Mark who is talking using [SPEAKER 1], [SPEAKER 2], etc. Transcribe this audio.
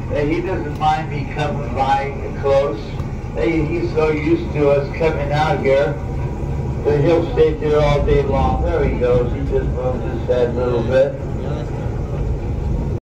[SPEAKER 1] He doesn't mind me coming by close. He's so used to us coming out here that he'll stay there all day long. There he goes. He just moved his head a little bit.